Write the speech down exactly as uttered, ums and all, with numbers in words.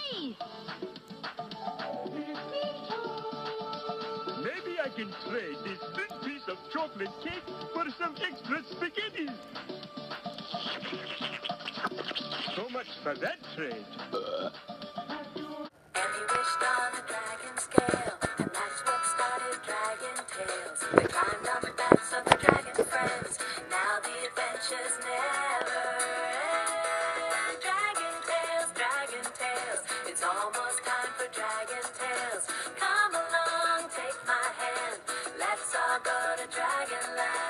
Nice! Maybe I can trade this thin piece of chocolate cake for some extra spaghetti. So much for that trade. And he wished on a dragon scale, and that's what started Dragon Tales. They climbed on the backs of the dragon friends. Now the adventures never end. Dragon Tales, Dragon Tales. It's almost time for Dragon Tales. Come along, take my hand. Let's all go to Dragonland.